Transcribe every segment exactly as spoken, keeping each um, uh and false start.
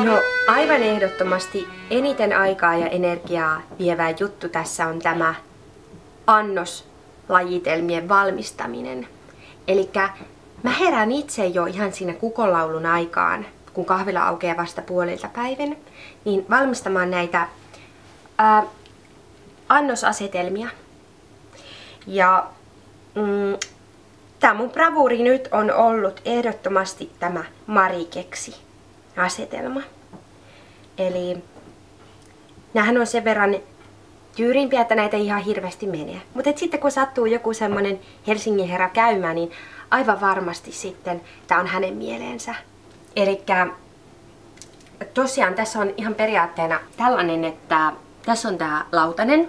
No aivan ehdottomasti eniten aikaa ja energiaa vievä juttu tässä on tämä annoslajitelmien valmistaminen. Elikkä mä herään itse jo ihan siinä kukonlaulun aikaan, kun kahvila aukeaa vasta puolilta päivän, niin valmistamaan näitä ää, annosasetelmia. Ja mm, tämä mun bravuuri nyt on ollut ehdottomasti tämä Marikeksi asetelma. Eli näähän on sen verran tyyrimpiä, että näitä ihan hirveästi menee. Mutta sitten kun sattuu joku semmonen Helsingin herra käymään, niin aivan varmasti sitten tää on hänen mieleensä. Elikkä tosiaan tässä on ihan periaatteena tällainen, että tässä on tää lautanen.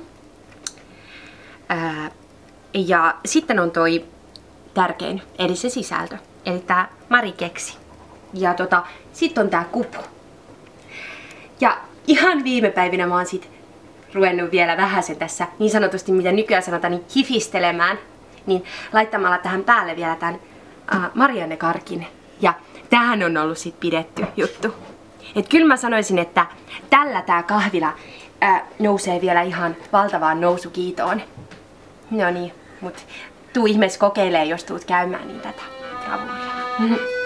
Ää, ja sitten on toi tärkein, eli se sisältö. Eli tää Marikeksi. Ja tota, sitten on tää kupu. Ja ihan viime päivinä mä oon sit ruvennut vielä vähäsen tässä niin sanotusti, mitä nykyään sanotaan, niin hifistelemään. Niin laittamalla tähän päälle vielä tän äh, Marianne Karkin. Ja tämähän on ollut sit pidetty juttu. Et kyllä mä sanoisin, että tällä tää kahvila äh, nousee vielä ihan valtavaan nousukiitoon. No niin, mut tuu ihmeessä kokeilee, jos tuut käymään niin tätä bravuuria.